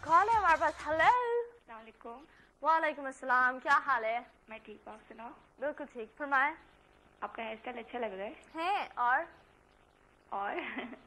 Call है हमारे पास। Hello. अस्सलाम वालेकुम। वालेकुम अस्सलाम, क्या हाल है? मैं ठीक हूँ, आप सुनाओ। बिल्कुल ठीक, फरमाए। आपका हेयर स्टाइल अच्छा लग रहा है। हैं और और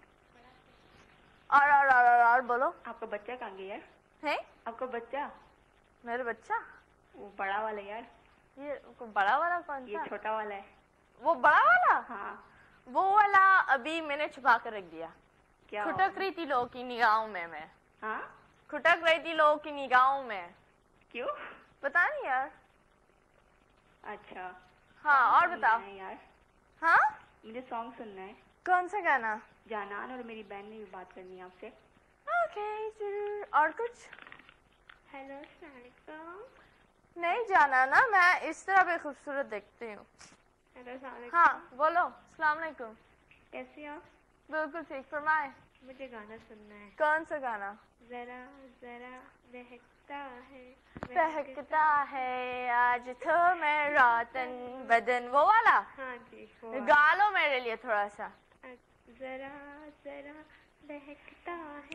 और बोलो। आपका बच्चा कहाँ गया है? हैं? आपका बच्चा? मेरा बच्चा? वो बड़ा वाला यार। ये बड़ा वाला कौन सा? ये छोटा वाला है। वो बड़ा वाला? हाँ। वो वाला अभी मैंने छुपा कर रख दिया। क्या? खुटक रही थी लोगों की निगाहों में मैं। हाँ? खुटक रही थी लोगों की निगाहों में। क्यों? पता नहीं यार। अच्छा। हाँ और बताओ यार। हाँ मुझे सॉन्ग सुनना है। कौन सा गाना? जानान और मेरी बहन ने भी बात करनी है आपसे। ओके जरूर। और कुछ? हेलो अस्सलाम वालेकुम। नहीं जाना ना, मैं इस तरह भी खूबसूरत देखती हूँ। हेलो अस्सलाम वालेकुम। हाँ बोलो। अस्सलाम वालेकुम। कैसे आप? बिल्कुल ठीक, फरमाए। मुझे गाना सुनना है। कौन सा गाना? जरा जरा बहकता है बहकता है आज तो मेरा तन बदन, वो वाला? हाँ जी वो गा लो मेरे लिए थोड़ा सा। जरा जरा बहकता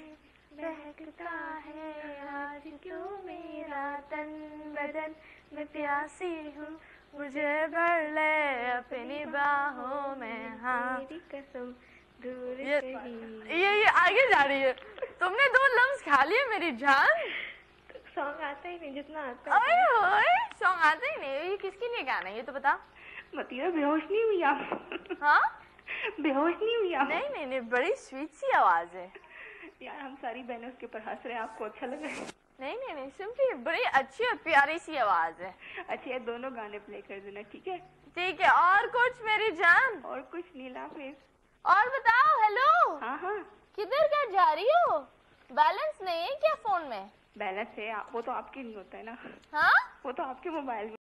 है आज क्यों मेरा तन बदन, मैं प्यासी हूँ, मुझे भर ले अपनी बाहों में। हाँ तेरी कसम दूर ये कहीं। ये आगे जा रही है। तुमने 2 लफ्ज खा लिए मेरी जान। सॉन्ग आता ही नहीं, जितना आता ओए है। ओए सॉन्ग आता ही नहीं। ये किसके लिए गाना है ये तो बता। मतलब बेहोश नहीं हुई आप? हाँ बेहोश नहीं हुई आप? नहीं नहीं नहीं, बड़ी स्वीट सी आवाज है यार हम सारी बहनों उसके ऊपर हंस रहे हैं, आपको अच्छा लग रहा है? नहीं नहीं नहीं, सिंपली बड़ी अच्छी और प्यारी सी आवाज है। अच्छा ये दोनों गाने प्ले कर देना, ठीक है? ठीक है। और कुछ मेरी जान? और कुछ नीला फिर। और बताओ। हेलो। हाँ हाँ। किधर क्या जा रही हो? बैलेंस नहीं है क्या फोन में? बैलेंस है, वो तो आपके नहीं होता है ना। हाँ वो तो आपके मोबाइल में।